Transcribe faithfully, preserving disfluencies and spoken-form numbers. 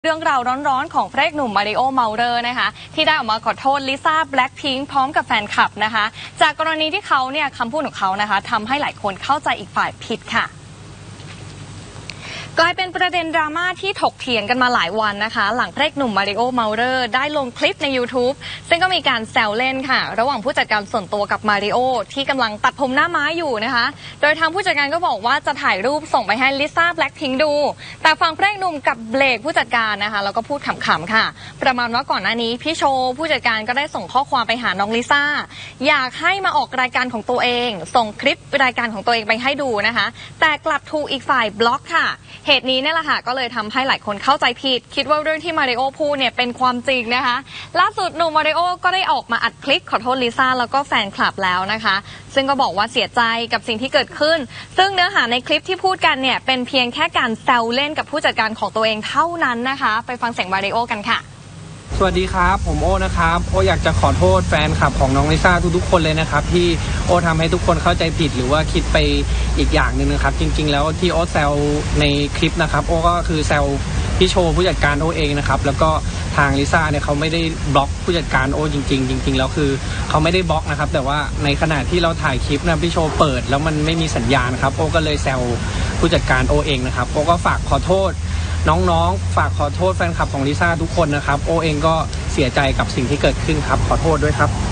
เรื่องราวร้อนๆของพระเอกหนุ่มมาริโอ เมาเลอร์นะคะที่ได้ออกมาขอโทษลิซ่าแบล็คพิงค์พร้อมกับแฟนคลับนะคะจากกรณีที่เขาเนี่ยคำพูดของเขานะคะทำให้หลายคนเข้าใจอีกฝ่ายผิดค่ะกลายเป็นประเด็นดราม่าที่ถกเถียงกันมาหลายวันนะคะหลังพระเอกหนุ่มมาริโอ เมาเลอร์ได้ลงคลิปใน ยูทูบ ซึ่งก็มีการแซวเล่นค่ะระหว่างผู้จัดการส่วนตัวกับมาริโอที่กำลังตัดผมหน้าม้าอยู่นะคะโดยทางผู้จัดการก็บอกว่าจะถ่ายรูปส่งไปให้ลิซ่าแบล็คพิงค์ดูแต่ฝั่งพระเอกหนุ่มกับเบรกผู้จัดการนะคะแล้วก็พูดขำๆค่ะประมาณว่าก่อนหน้านี้พี่โชว์ผู้จัดการก็ได้ส่งข้อความไปหาน้องลิซ่าอยากให้มาออกรายการของตัวเองส่งคลิปรายการของตัวเองไปให้ดูนะคะแต่กลับถูกอีกฝ่ายบล็อกค่ะเหตุนี้นี่แหละค่ะก็เลยทำให้หลายคนเข้าใจผิดคิดว่าเรื่องที่มาริโอพูดเนี่ยเป็นความจริงนะคะล่าสุดหนุ่มมาริโอก็ได้ออกมาอัดคลิปขอโทษลิซ่าแล้วก็แฟนคลับแล้วนะคะซึ่งก็บอกว่าเสียใจกับสิ่งที่เกิดขึ้นซึ่งเนื้อหาในคลิปที่พูดกันเนี่ยเป็นเพียงแค่การแซวเล่นกับผู้จัดการของตัวเองเท่านั้นนะคะไปฟังเสียงมาริโอกันค่ะสวัสดีครับผมโอนะครับโออยากจะขอโทษแฟนคลับของน้องลิซ่าทุกๆคนเลยนะครับที่โอทำให้ทุกคนเข้าใจผิดหรือว่าคิดไปอีกอย่างหนึ่งนะครับจริงๆแล้วที่โอแซวในคลิปนะครับโอก็คือแซวพี่โชว์ผู้จัดการโอเองนะครับแล้วก็ทางลิซ่าเนี่ยเขาไม่ได้บล็อกผู้จัดการโอจริงๆจริงๆแล้วคือเขาไม่ได้บล็อกนะครับแต่ว่าในขณะที่เราถ่ายคลิปนะพี่โชว์เปิดแล้วมันไม่มีสัญญาณครับโอก็เลยแซวผู้จัดการโอเองนะครับโอก็ฝากขอโทษน้องๆฝากขอโทษแฟนคลับของลิซ่าทุกคนนะครับโอเองก็เสียใจกับสิ่งที่เกิดขึ้นครับขอโทษด้วยครับ